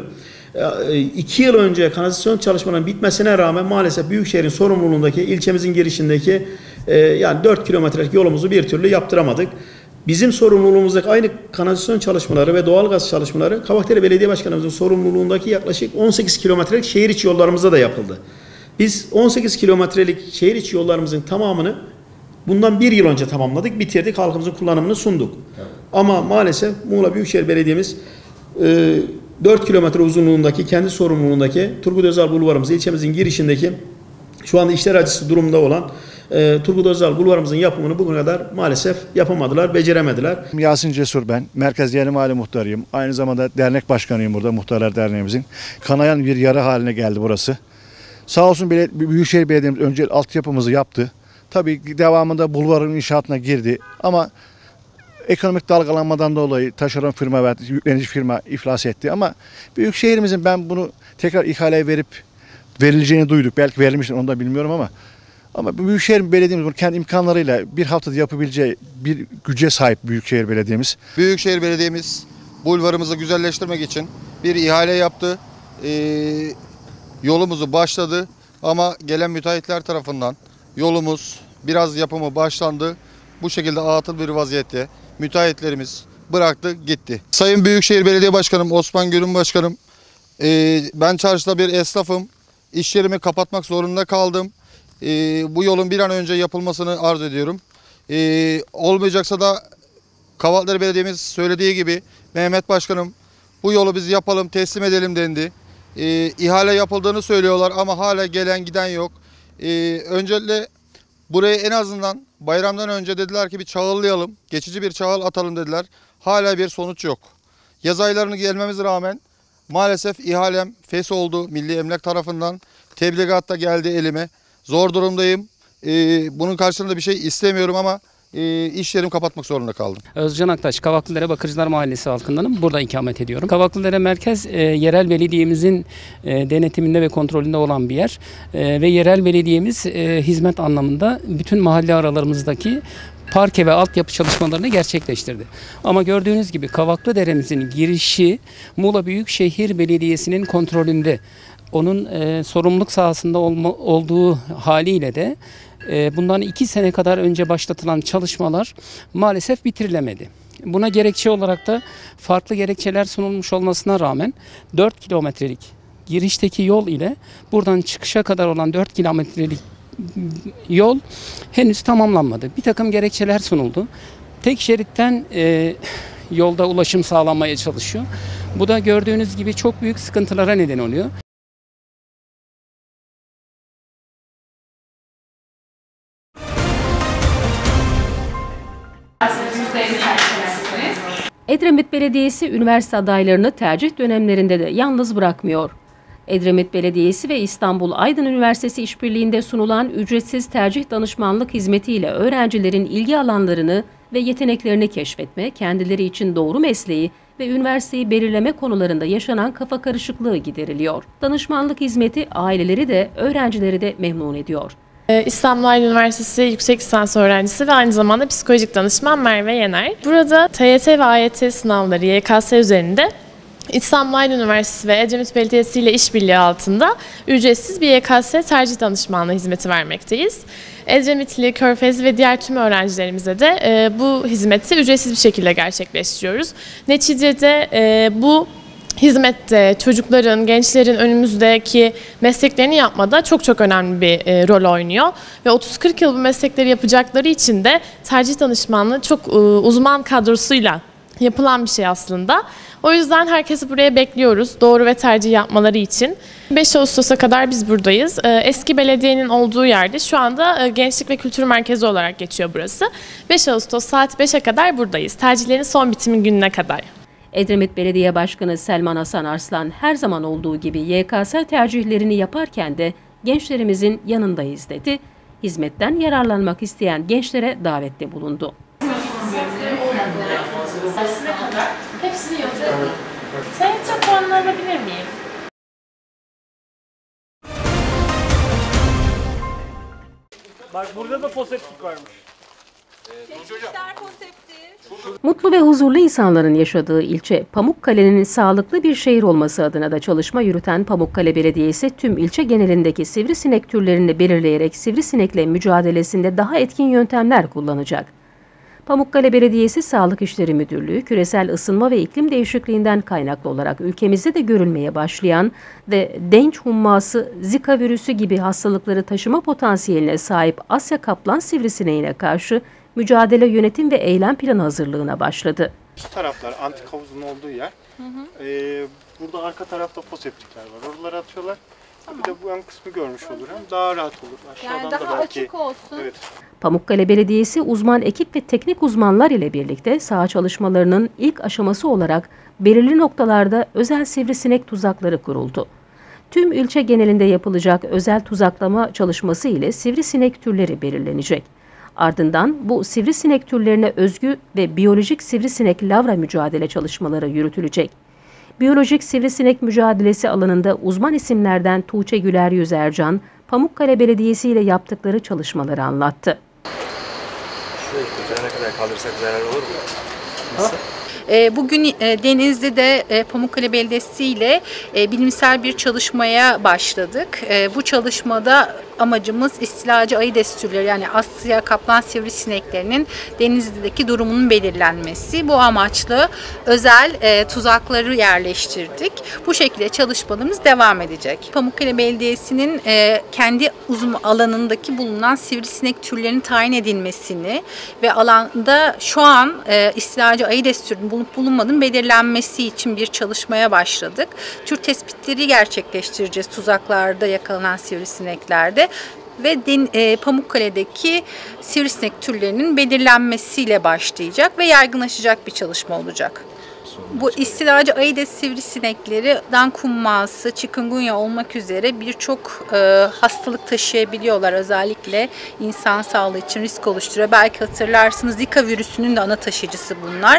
İki yıl önce kanalizasyon çalışmalarının bitmesine rağmen maalesef Büyükşehir'in sorumluluğundaki ilçemizin girişindeki e, yani dört kilometrelik yolumuzu bir türlü yaptıramadık. Bizim sorumluluğumuzdaki aynı kanalizasyon çalışmaları ve doğalgaz çalışmaları Kavakdere Belediye Başkanımızın sorumluluğundaki yaklaşık on sekiz kilometrelik şehir içi yollarımızda da yapıldı. Biz on sekiz kilometrelik şehir içi yollarımızın tamamını bundan bir yıl önce tamamladık, bitirdik, halkımızın kullanımını sunduk. Evet. Ama maalesef Muğla Büyükşehir Belediye'miz e, dört kilometre uzunluğundaki, kendi sorumluluğundaki Turgut Özal bulvarımız, ilçemizin girişindeki şu anda işler acısı durumda olan e, Turgut Özal bulvarımızın yapımını bugüne kadar maalesef yapamadılar, beceremediler. Yasin Cesur ben. Merkez Yeni Mahalle Muhtarıyım. Aynı zamanda dernek başkanıyım burada, Muhtarlar Derneğimizin. Kanayan bir yara haline geldi burası. Sağ olsun Büyükşehir Belediye'miz önce altyapımızı yaptı. Tabii devamında bulvarın inşaatına girdi ama ekonomik dalgalanmadan dolayı taşeron firma ve yüklenici firma iflas etti. Ama büyük şehrimizin ben bunu tekrar ihaleye verip verileceğini duyduk. Belki verilmiştir, onu da bilmiyorum ama ama Büyükşehir Belediye'miz bunu kendi imkanlarıyla bir haftada yapabileceği bir güce sahip Büyükşehir Belediye'miz. Büyükşehir Belediye'miz bulvarımızı güzelleştirmek için bir ihale yaptı. Ee, yolumuzu başladı ama gelen müteahhitler tarafından yolumuz biraz yapımı başlandı. Bu şekilde atıl bir vaziyette müteahhitlerimiz bıraktı gitti. Sayın Büyükşehir Belediye Başkanım Osman Gül'ün başkanım, e, ben çarşıda bir esnafım. İş yerimi kapatmak zorunda kaldım. E, bu yolun bir an önce yapılmasını arz ediyorum. E, olmayacaksa da Kavaklıdere Belediye'miz söylediği gibi Mehmet Başkanım bu yolu biz yapalım, teslim edelim dendi. E, ihale yapıldığını söylüyorlar ama hala gelen giden yok. E, öncelikle buraya en azından bayramdan önce dediler ki bir çağıllayalım, geçici bir çağıl atalım dediler. Hala bir sonuç yok. Yaz aylarını gelmemize rağmen maalesef ihalem fes oldu Milli Emlak tarafından. Tebligat da geldi elime. Zor durumdayım. Ee, bunun karşılığında bir şey istemiyorum ama e, iş yerimi kapatmak zorunda kaldım. Özcan Aktaş, Kavaklıdere Bakırcılar Mahallesi halkındanım. Burada ikamet ediyorum. Kavaklıdere Merkez e, yerel belediyemizin e, denetiminde ve kontrolünde olan bir yer. E, ve yerel belediyemiz e, hizmet anlamında bütün mahalle aralarımızdaki parke ve altyapı çalışmalarını gerçekleştirdi. Ama gördüğünüz gibi Kavaklıdere'mizin girişi Muğla Büyükşehir Belediyesi'nin kontrolünde. Onun e, sorumluluk sahasında olma, olduğu haliyle de e, bundan iki sene kadar önce başlatılan çalışmalar maalesef bitirilemedi. Buna gerekçe olarak da farklı gerekçeler sunulmuş olmasına rağmen dört kilometrelik girişteki yol ile buradan çıkışa kadar olan dört kilometrelik yol henüz tamamlanmadı. Bir takım gerekçeler sunuldu. Tek şeritten e, yolda ulaşım sağlanmaya çalışıyor. Bu da gördüğünüz gibi çok büyük sıkıntılara neden oluyor. Edremit Belediyesi üniversite adaylarını tercih dönemlerinde de yalnız bırakmıyor. Edremit Belediyesi ve İstanbul Aydın Üniversitesi işbirliğinde sunulan ücretsiz tercih danışmanlık hizmetiyle öğrencilerin ilgi alanlarını ve yeteneklerini keşfetme, kendileri için doğru mesleği ve üniversiteyi belirleme konularında yaşanan kafa karışıklığı gideriliyor. Danışmanlık hizmeti aileleri de öğrencileri de memnun ediyor. İstanbul Aydın Üniversitesi yüksek lisans öğrencisi ve aynı zamanda psikolojik danışman Merve Yener. Burada T Y T ve A Y T sınavları Y K S üzerinde İstanbul Aydın Üniversitesi ve Edremit Belediyesi ile işbirliği altında ücretsiz bir Y K S tercih danışmanlığı hizmeti vermekteyiz. Edremitli, Körfez ve diğer tüm öğrencilerimize de e, bu hizmeti ücretsiz bir şekilde gerçekleştiriyoruz. Neticede e, bu hizmette çocukların, gençlerin önümüzdeki mesleklerini yapmada çok çok önemli bir e, rol oynuyor. Ve otuz kırk yıl bu meslekleri yapacakları için de tercih danışmanlığı çok e, uzman kadrosuyla yapılan bir şey aslında. O yüzden herkesi buraya bekliyoruz doğru ve tercih yapmaları için. beş Ağustos'a kadar biz buradayız. Eski belediyenin olduğu yerde şu anda Gençlik ve Kültür Merkezi olarak geçiyor burası. beş Ağustos saat beşe kadar buradayız. Tercihlerin son bitimi gününe kadar. Edremit Belediye Başkanı Selman Hasan Arslan her zaman olduğu gibi Y K S tercihlerini yaparken de gençlerimizin yanındayız dedi. Hizmetten yararlanmak isteyen gençlere davette bulundu. Hepsini yazıyorum. T Y T puanını alabilir miyim? Bak burada da foseptik varmış. Mutlu ve huzurlu insanların yaşadığı ilçe, Pamukkale'nin sağlıklı bir şehir olması adına da çalışma yürüten Pamukkale Belediyesi tüm ilçe genelindeki sivrisinek türlerini belirleyerek sivrisinekle mücadelesinde daha etkin yöntemler kullanacak. Pamukkale Belediyesi Sağlık İşleri Müdürlüğü, küresel ısınma ve iklim değişikliğinden kaynaklı olarak ülkemizde de görülmeye başlayan ve denç humması, zika virüsü gibi hastalıkları taşıma potansiyeline sahip Asya kaplan sivrisineğine karşı mücadele yönetim ve eylem planı hazırlığına başladı. Şu taraflar antik havuzun olduğu yer. Hı hı. Ee, burada arka tarafta foseptikler var. Oraları atıyorlar. Tamam. Bir de bu ön kısmı görmüş olur. Hem daha rahat olur. Aşağıdan yani daha da belki, açık olsun. Evet. Pamukkale Belediyesi uzman ekip ve teknik uzmanlar ile birlikte saha çalışmalarının ilk aşaması olarak belirli noktalarda özel sivrisinek tuzakları kuruldu. Tüm ilçe genelinde yapılacak özel tuzaklama çalışması ile sivrisinek türleri belirlenecek. Ardından bu sivrisinek türlerine özgü ve biyolojik sivrisinek lavra mücadele çalışmaları yürütülecek. Biyolojik sivrisinek mücadelesi alanında uzman isimlerden Tuğçe Güler Yüz Ercan, Pamukkale Belediyesi ile yaptıkları çalışmaları anlattı. Şurayı ne kadar kaldırsak zarar olur mu? Nasıl? Bugün Denizli'de Pamukkale Belediyesi ile bilimsel bir çalışmaya başladık. Bu çalışmada amacımız istilacı Aedes türleri yani Asya kaplan sivrisineklerinin Denizli'deki durumunun belirlenmesi. Bu amaçlı özel tuzakları yerleştirdik. Bu şekilde çalışmalarımız devam edecek. Pamukkale Belediyesi'nin kendi uzun alanındaki bulunan sivrisinek türlerinin tayin edilmesini ve alanda şu an istilacı Aedes türünün bulup bulunmadığının belirlenmesi için bir çalışmaya başladık. Tür tespitleri gerçekleştireceğiz tuzaklarda yakalanan sivrisineklerde ve e, Pamukkale'deki sivrisinek türlerinin belirlenmesiyle başlayacak ve yaygınlaşacak bir çalışma olacak. Bu istilacı Aedes sivrisinekleri dankumması, chikungunya olmak üzere birçok e, hastalık taşıyabiliyorlar. Özellikle insan sağlığı için risk oluşturuyor. Belki hatırlarsınız Zika virüsünün de ana taşıyıcısı bunlar.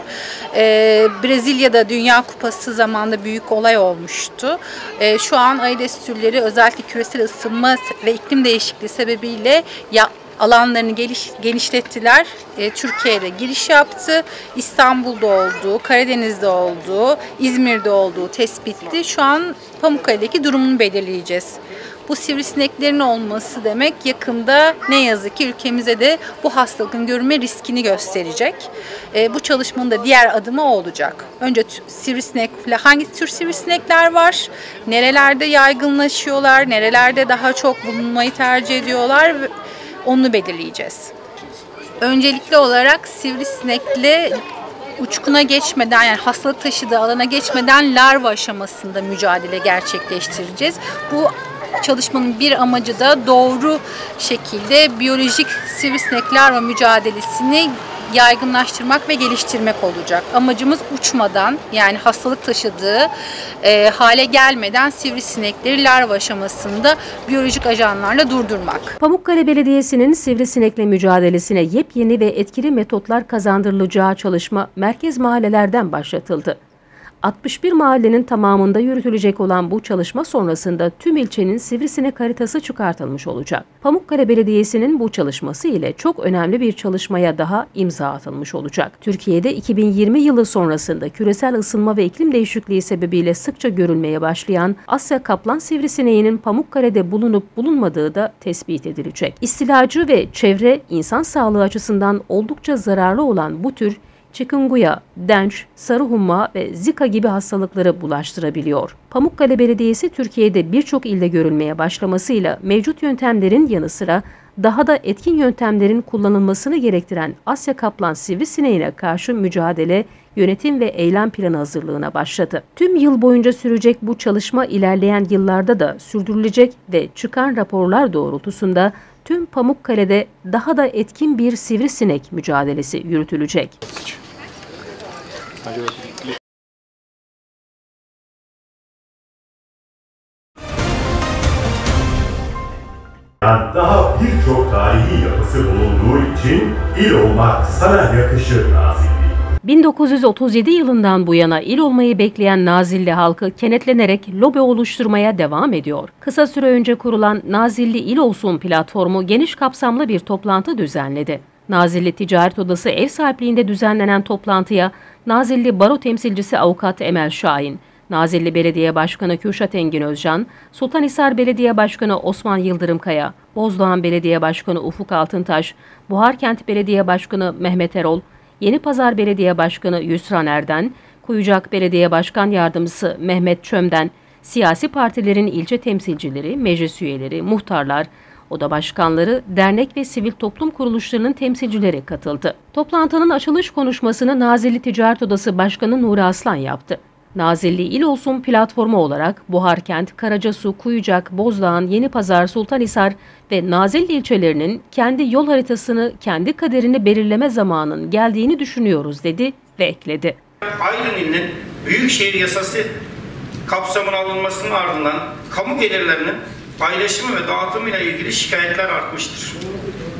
E, Brezilya'da Dünya Kupası zamanında büyük olay olmuştu. E, şu an Aedes türleri özellikle küresel ısınma ve iklim değişikliği sebebiyle ya alanlarını geliş, genişlettiler. E, Türkiye'de giriş yaptı. İstanbul'da olduğu, Karadeniz'de olduğu, İzmir'de olduğu tespitti. Şu an Pamukkale'deki durumunu belirleyeceğiz. Bu sivrisineklerin olması demek yakında ne yazık ki ülkemize de bu hastalığın görülme riskini gösterecek. E, bu çalışmanın da diğer adımı olacak. Önce sivrisinek, hangi tür sivrisinekler var, nerelerde yaygınlaşıyorlar, nerelerde daha çok bulunmayı tercih ediyorlar, onu belirleyeceğiz. Öncelikli olarak sivrisinekle uçkuna geçmeden yani hastalık taşıdığı alana geçmeden larva aşamasında mücadele gerçekleştireceğiz. Bu çalışmanın bir amacı da doğru şekilde biyolojik sivrisinek larva mücadelesini yaygınlaştırmak ve geliştirmek olacak. Amacımız uçmadan yani hastalık taşıdığı e, hale gelmeden sivrisinekleri larva aşamasında biyolojik ajanlarla durdurmak. Pamukkale Belediyesi'nin sivrisinekle mücadelesine yepyeni ve etkili metotlar kazandırılacağı çalışma merkez mahallelerden başlatıldı. altmış bir mahallenin tamamında yürütülecek olan bu çalışma sonrasında tüm ilçenin sivrisinek haritası çıkartılmış olacak. Pamukkale Belediyesi'nin bu çalışması ile çok önemli bir çalışmaya daha imza atılmış olacak. Türkiye'de iki bin yirmi yılı sonrasında küresel ısınma ve iklim değişikliği sebebiyle sıkça görülmeye başlayan Asya kaplan sivrisineğinin Pamukkale'de bulunup bulunmadığı da tespit edilecek. İstilacı ve çevre insan sağlığı açısından oldukça zararlı olan bu tür chikungunya, denç, sarı humma ve zika gibi hastalıkları bulaştırabiliyor. Pamukkale Belediyesi Türkiye'de birçok ilde görülmeye başlamasıyla mevcut yöntemlerin yanı sıra daha da etkin yöntemlerin kullanılmasını gerektiren Asya kaplan sivrisineğine karşı mücadele, yönetim ve eylem planı hazırlığına başladı. Tüm yıl boyunca sürecek bu çalışma ilerleyen yıllarda da sürdürülecek ve çıkan raporlar doğrultusunda tüm Pamukkale'de daha da etkin bir sivrisinek mücadelesi yürütülecek. Daha birçok tarihi yapısı bulunduğu için il olmak sana yakışır Nazilli. bin dokuz yüz otuz yedi yılından bu yana il olmayı bekleyen Nazilli halkı kenetlenerek lobi oluşturmaya devam ediyor. Kısa süre önce kurulan Nazilli İl Olsun platformu geniş kapsamlı bir toplantı düzenledi. Nazilli Ticaret Odası ev sahipliğinde düzenlenen toplantıya Nazilli Baro Temsilcisi Avukat Emel Şahin, Nazilli Belediye Başkanı Kürşat Engin Özcan, Sultanhisar Belediye Başkanı Osman Yıldırımkaya, Bozdoğan Belediye Başkanı Ufuk Altıntaş, Buharkent Belediye Başkanı Mehmet Erol, Yenipazar Belediye Başkanı Yusran Erden, Kuyucak Belediye Başkan Yardımcısı Mehmet Çömden, siyasi partilerin ilçe temsilcileri, meclis üyeleri, muhtarlar, oda başkanları, dernek ve sivil toplum kuruluşlarının temsilcileri katıldı. Toplantının açılış konuşmasını Nazilli Ticaret Odası Başkanı Nuri Aslan yaptı. Nazilli İl Olsun platformu olarak Buharkent, Karacasu, Kuyucak, Bozdağ, Yenipazar, Sultanhisar ve Nazilli ilçelerinin kendi yol haritasını, kendi kaderini belirleme zamanının geldiğini düşünüyoruz dedi ve ekledi. Aydın ilinin Büyükşehir Yasası kapsamına alınmasının ardından kamu gelirlerinin paylaşımı ve dağıtımıyla ilgili şikayetler artmıştır.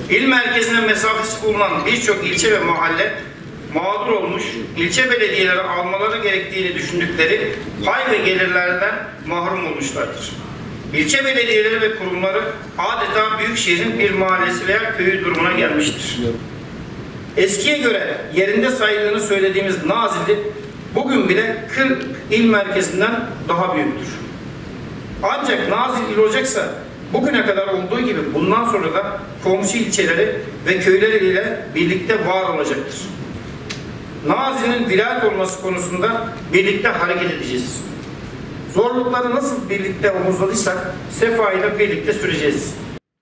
İl merkezine mesafesi bulunan birçok ilçe ve mahalle mağdur olmuş, ilçe belediyeleri almaları gerektiğini düşündükleri pay ve gelirlerden mahrum olmuşlardır. İlçe belediyeleri ve kurumları adeta büyükşehirin bir mahallesi veya köyü durumuna gelmiştir. Eskiye göre yerinde saydığını söylediğimiz Nazilli bugün bile kırk il merkezinden daha büyüktür. Ancak Nazilli il olacaksa bugüne kadar olduğu gibi bundan sonra da komşu ilçeleri ve köyleriyle birlikte var olacaktır. Nazilli'nin vilayet olması konusunda birlikte hareket edeceğiz. Zorlukları nasıl birlikte omuzladıysak sefayı da birlikte süreceğiz.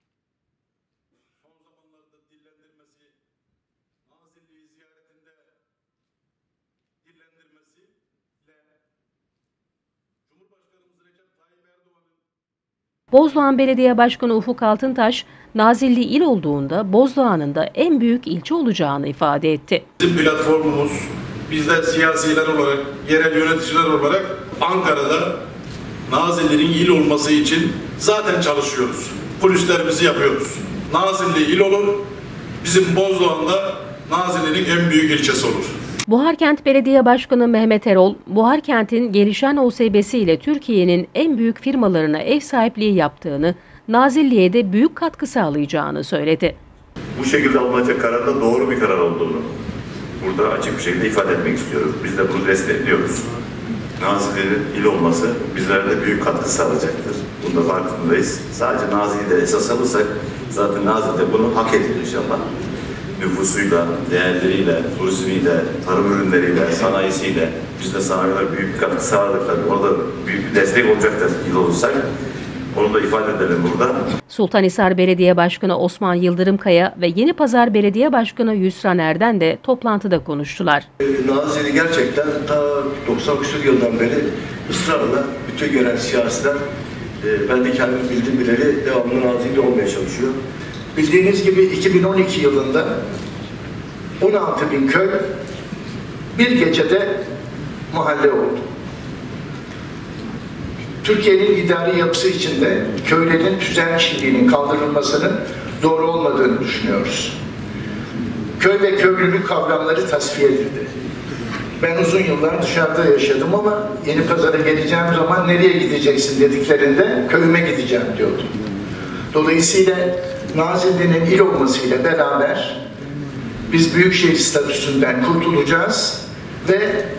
Bozdoğan Belediye Başkanı Ufuk Altıntaş, Nazilli il olduğunda Bozdoğan'ın da en büyük ilçe olacağını ifade etti. Bizim platformumuz, bizler siyasiler olarak, yerel yöneticiler olarak Ankara'da Nazilli'nin il olması için zaten çalışıyoruz. Polislerimizi yapıyoruz. Nazilli il olur, bizim Bozdoğan'da Nazilli'nin en büyük ilçesi olur. Buharkent Belediye Başkanı Mehmet Erol, Buharkent'in gelişen O S B'siyle Türkiye'nin en büyük firmalarına ev sahipliği yaptığını, Nazilli'ye de büyük katkı sağlayacağını söyledi. Bu şekilde alınacak kararda doğru bir karar olduğunu burada açık bir şekilde ifade etmek istiyoruz. Biz de bunu destekliyoruz. Nazilli'nin il olması bizlere de büyük katkı sağlayacaktır. Bunda farkındayız. Sadece Nazilli'de esas alırsak zaten Nazilli bunu hak ediyor inşallah. Nüfusuyla, değerleriyle, turizmiyle, tarım ürünleriyle, sanayisiyle biz de sanayiler büyük bir katkı sağladık tabii. Orada büyük bir destek olacaktır il olursak. Onu da ifade edelim burada. Sultanhisar Belediye Başkanı Osman Yıldırımkaya ve Yenipazar Belediye Başkanı Yusran Erden de toplantıda konuştular. Nazilli gerçekten ta doksan küsur yıldan beri ısrarla bütün yerel siyasiler, ben de kendim bildiğim bileli devamlı Nazilli olmaya çalışıyor. Bildiğiniz gibi iki bin on iki yılında on altı bin köy bir gecede mahalle oldu. Türkiye'nin idari yapısı içinde köylerin tüzel kişiliğinin kaldırılmasının doğru olmadığını düşünüyoruz. Köy ve köylülük kavramları tasfiye edildi. Ben uzun yıllar dışarıda yaşadım ama Yenipazar'a geleceğim zaman nereye gideceksin dediklerinde köyüme gideceğim diyordum. Dolayısıyla Nazilli'nin il olmasıyla beraber biz büyükşehir statüsünden kurtulacağız ve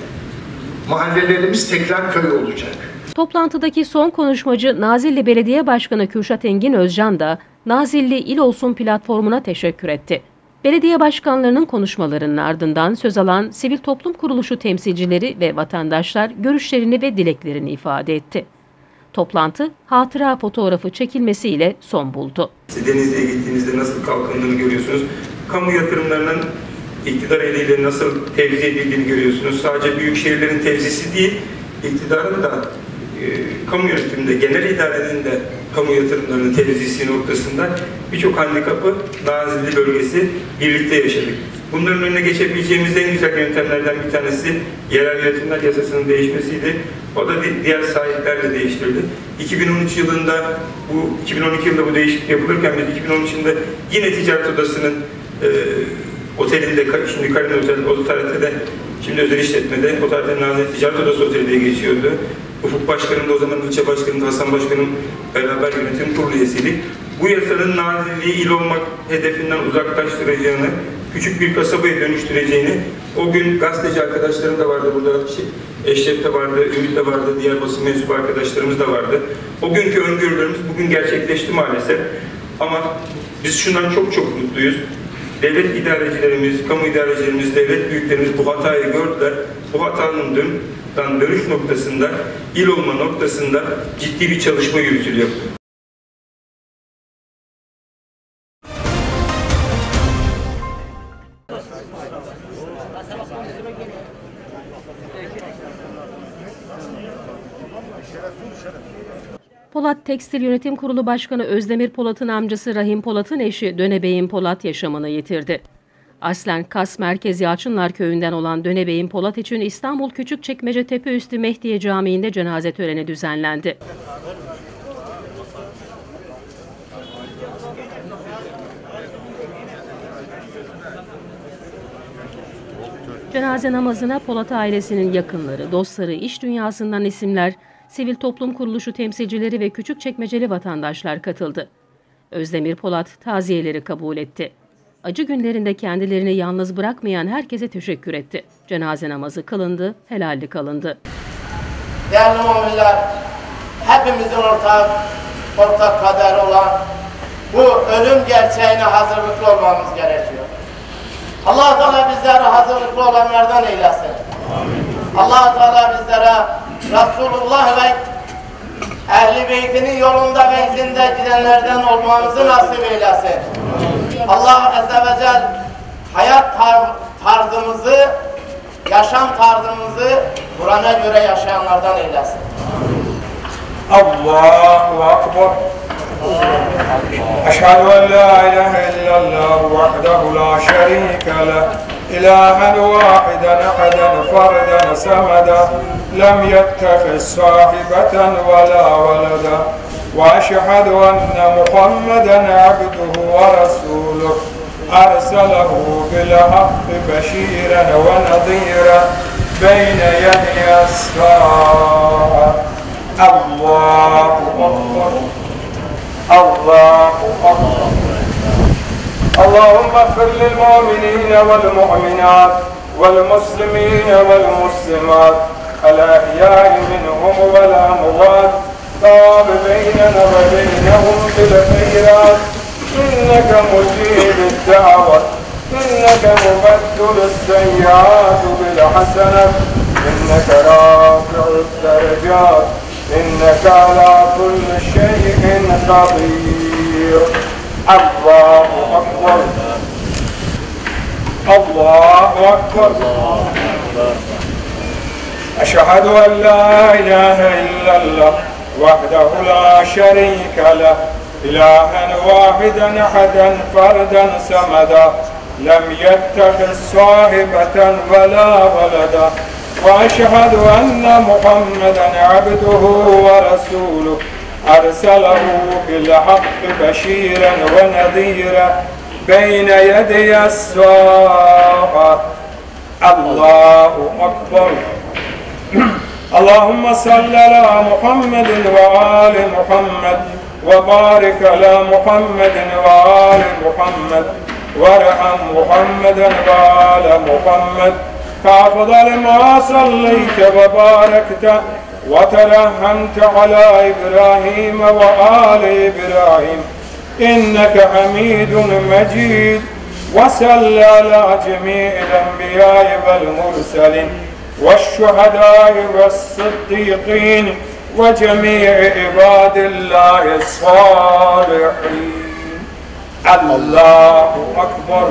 mahallelerimiz tekrar köy olacak. Toplantıdaki son konuşmacı Nazilli Belediye Başkanı Kürşat Engin Özcan da Nazilli İl Olsun platformuna teşekkür etti. Belediye başkanlarının konuşmalarının ardından söz alan sivil toplum kuruluşu temsilcileri ve vatandaşlar görüşlerini ve dileklerini ifade etti. Toplantı hatıra fotoğrafı çekilmesiyle son buldu. Denizli'ye gittiğinizde nasıl kalkındığını görüyorsunuz. Kamu yatırımlarının iktidar eliyle nasıl tevzi edildiğini görüyorsunuz. Sadece büyük şehirlerin tevzisi değil, iktidarın da e, kamu yönetiminde, genel idarenin de kamu yatırımlarının tevzisi noktasında birçok handikapı Nazilli bölgesi birlikte yaşadık. Bunların önüne geçebileceğimiz en güzel yöntemlerden bir tanesi yerel yönetimler yasasının değişmesiydi. O da diğer sahiplerle değiştirildi. iki bin on üç yılında bu iki bin on iki yılında bu değişiklik yapılırken biz iki bin on üç yılında yine ticaret odasının e, otelinde, şimdi Karina Otel, o tarihte de şimdi özel işletmede, o tarihte Nazilli Ticaret Odası Oteli diye geçiyordu. Ufuk Başkanım da o zaman ilçe başkanım da Hasan Başkanım beraber yönetim kurulu üyesiydik. Bu yasanın Nazilli'yi il olmak hedefinden uzaklaştıracağını, küçük bir kasabaya dönüştüreceğini, o gün gazeteci arkadaşlarım da vardı burada, şey, Eşref de vardı, Ümit de vardı, diğer basın mensubu arkadaşlarımız da vardı. O günkü öngörülerimiz bugün gerçekleşti maalesef. Ama biz şundan çok çok mutluyuz. Devlet idarecilerimiz, kamu idarecilerimiz, devlet büyüklerimiz bu hatayı gördüler. Bu hatanın dön, dönüş noktasında, il olma noktasında ciddi bir çalışma yürütülüyor. Polat Tekstil Yönetim Kurulu Başkanı Özdemir Polat'ın amcası Rahim Polat'ın eşi Dönebey'in Polat yaşamını yitirdi. Aslen Kas Merkez Yalçınlar Köyü'nden olan Dönebey'in Polat için İstanbul Küçükçekmece Tepeüstü Mehdiye Camii'nde cenaze töreni düzenlendi. Cenaze namazına Polat ailesinin yakınları, dostları, iş dünyasından isimler, sivil toplum kuruluşu temsilcileri ve küçükçekmeceli vatandaşlar katıldı. Özdemir Polat taziyeleri kabul etti. Acı günlerinde kendilerini yalnız bırakmayan herkese teşekkür etti. Cenaze namazı kılındı, helallik alındı. Değerli müminler, hepimizin ortak, ortak kaderi olan bu ölüm gerçeğine hazırlıklı olmamız gerekiyor. Allah-u Teala bizleri hazırlıklı olanlardan eylesin. Allah-u Teala bizlere Resulullah ve Ehl-i Beyt'inin yolunda ve izinde gidenlerden olmamızı nasip eylesin. Allah Azze ve Celle hayat tar tarzımızı, yaşam tarzımızı Kur'an'a göre yaşayanlardan eylesin. Allahu Akbar. Eşhedü en la ilahe illallah vahdehu la şerike leh. İlahen vahiden eheden farden semeda. Lem yettehiz sahibeten ve la veleda. Ve eşhedü enne Muhammeden abduhu ve resuluh. Erselehu bil hakkı beşiren ve nadiren. Beyne yediyes sa'a. Allahu Akbar. Allahu Akbar. Allahümme gfir lil mu'minine vel mu'minat vel muslimine vel muslimat el ahyai minhum vel amvat tab beynena ve beynehum bil hayrat inneke mucibid da'vat inneke mubeddülü's seyyiat bil hasenat inneke rafi'ud derecat إنك على كل شيء قدير. الله أكبر. الله أكبر. أشهد أن لا إله إلا الله وحده لا شريك له إلها واحدا أحدا فردا صمدا لم يتخذ صاحبة ولا ولدا وأشهد أن محمدا عبده ورسوله أرسله بالحق بشيرا ونذيرا بين يدي الساعة. الله أكبر. اللهم صل على محمد وآل محمد وبارك على محمد وآل محمد وارحم محمدا وآل محمد كأفضل ما صليت وباركت وترحمت على إبراهيم وآل إبراهيم إنك حميد مجيد. وصل على جميع الأنبياء والمرسلين والشهداء والصديقين وجميع عباد الله الصالحين. الله أكبر.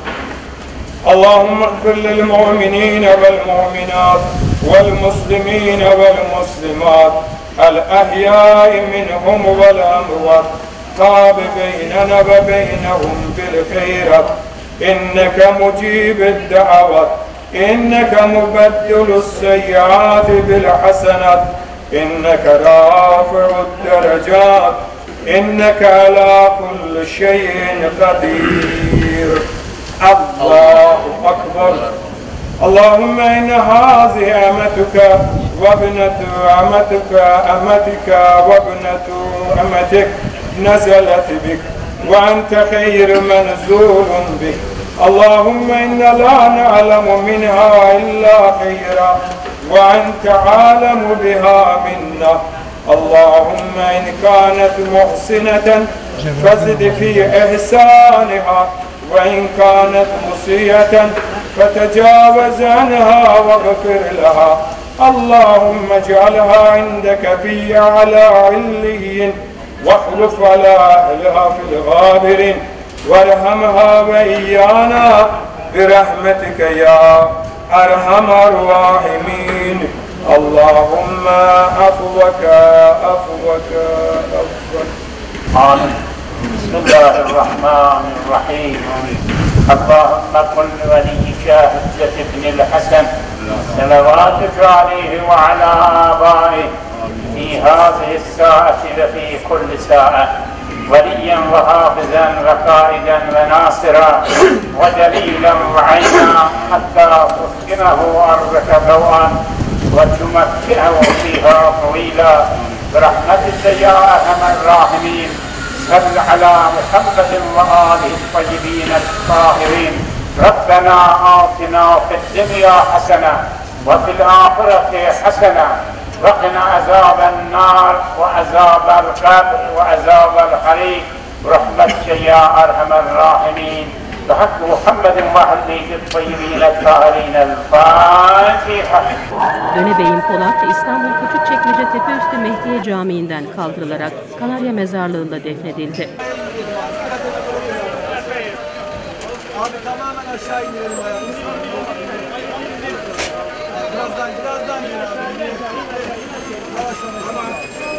اللهم اغفر للمؤمنين والمؤمنات والمسلمين والمسلمات الأحياء منهم والأموات تاب بيننا وبينهم بالخيرات إنك مجيب الدعوات إنك مبدل السيئات بالحسنات إنك رافع الدرجات إنك على كل شيء قدير. الله أكبر. اللهم إن هذه أمتك وابنة أمتك أمتك وابنة أمتك نزلت بك وأنت خير منزول بك. اللهم إنا لا نعلم منها إلا خيرا وأنت عالم بها منا. اللهم إن كانت محسنة فزد في إحسانها وإن كانت مسيئة فتجاوز عنها واغفر لها. اللهم اجعلها عندك في أعلى عليين واخلف على أهلها في الغابرين وارحمها وإيانا برحمتك يا أرحم الراحمين. اللهم عفوك عفوك عفوك. آمين. بسم الله الرحمن الرحيم. اللهم كن لوليك حجة بن الحسن صلواتك عليه وعلى آبائه في هذه الساعة وفي كل ساعة وليا وحافظا وقائدا وناصرا ودليلا وعينا حتى تسكنه أرضك طوعا وتمتعه فيها طويلا برحمتك يا أرحم الراحمين. صل على محمد وآله الطيبين الطاهرين. ربنا آتنا في الدنيا حسنة وفي الآخرة حسنة وقنا عذاب النار وعذاب القبر وعذاب الحريق برحمتك يا أرحم الراحمين. بحق محمد وأهله الطيبين الطاهرين الفاتحة. Dönebey'in Polat, İstanbul Küçükçekmece Tepeüstü Mehdiye Camii'nden kaldırılarak Kanarya Mezarlığı'nda defnedildi. Abi tamamen aşağı inelim ayağımız. Birazdan, birazdan gel abi. Yavaş yavaş.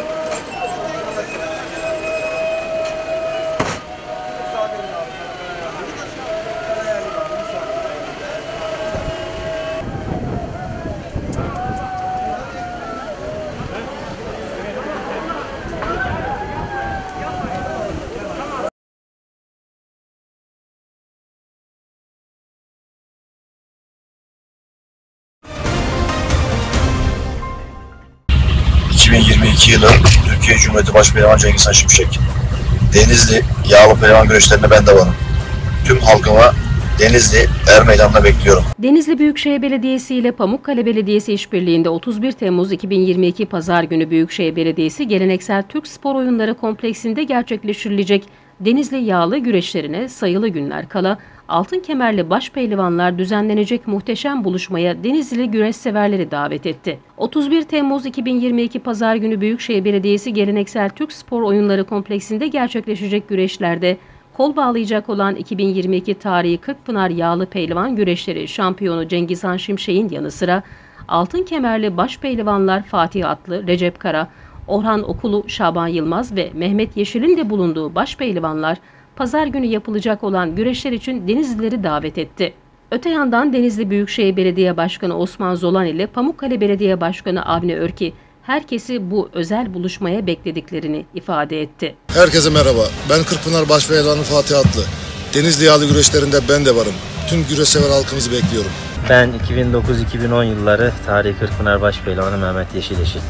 iki bin yirmi iki yılı Türkiye Cumhuriyeti Başpehlivan Cengiz Han Şimşek. Denizli yağlı pehlivan güreşlerine ben de varım. Tüm halkıma Denizli Er Meydanı'na bekliyorum. Denizli Büyükşehir Belediyesi ile Pamukkale Belediyesi işbirliğinde otuz bir Temmuz iki bin yirmi iki Pazar günü Büyükşehir Belediyesi geleneksel Türk Spor Oyunları kompleksinde gerçekleştirilecek Denizli yağlı güreşlerine sayılı günler kala altın kemerli başpehlivanlar düzenlenecek muhteşem buluşmaya Denizli güreş severleri davet etti. otuz bir Temmuz iki bin yirmi iki Pazar günü Büyükşehir Belediyesi geleneksel Türk Spor Oyunları kompleksinde gerçekleşecek güreşlerde kol bağlayacak olan iki bin yirmi iki tarihi Kırkpınar Yağlı Pehlivan Güreşleri şampiyonu Cengiz Han Şimşek'in yanı sıra altın kemerli başpehlivanlar Fatih Atlı, Recep Kara, Orhan Okulu, Şaban Yılmaz ve Mehmet Yeşil'in de bulunduğu başpehlivanlar Pazar günü yapılacak olan güreşler için Denizlileri davet etti. Öte yandan Denizli Büyükşehir Belediye Başkanı Osman Zolan ile Pamukkale Belediye Başkanı Avni Örki herkesi bu özel buluşmaya beklediklerini ifade etti. Herkese merhaba. Ben Kırkpınar Başpehlivanı Fatih Atlı. Denizli yağlı güreşlerinde ben de varım. Tüm güreş sever halkımızı bekliyorum. Ben iki bin dokuz iki bin on yılları tarihi Kırkpınar Başpehlivanı Mehmet Yeşileşit.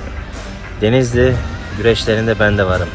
Denizli güreşlerinde ben de varım.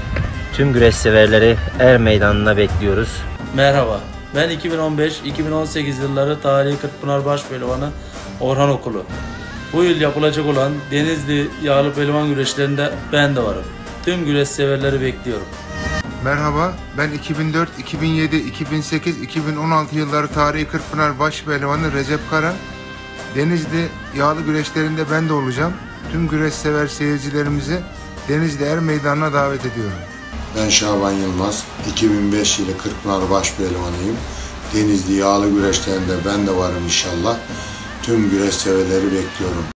Tüm güreş severleri Er Meydanı'na bekliyoruz. Merhaba, ben iki bin on beş iki bin on sekiz yılları tarihi Kırkpınar Başpehlivanı Orhan Okulu. Bu yıl yapılacak olan Denizli yağlı pehlivan güreşlerinde ben de varım. Tüm güreş severleri bekliyorum. Merhaba, ben iki bin dört, iki bin yedi, iki bin sekiz, iki bin on altı yılları tarihi Kırkpınar Başpehlivanı Recep Kara. Denizli yağlı güreşlerinde ben de olacağım. Tüm güreş sever seyircilerimizi Denizli Er Meydanı'na davet ediyorum. Ben Şaban Yılmaz, iki bin beş yılı Kırkpınar Başpehlivanıyım. Denizli yağlı güreşlerinde ben de varım inşallah. Tüm güreş severleri bekliyorum.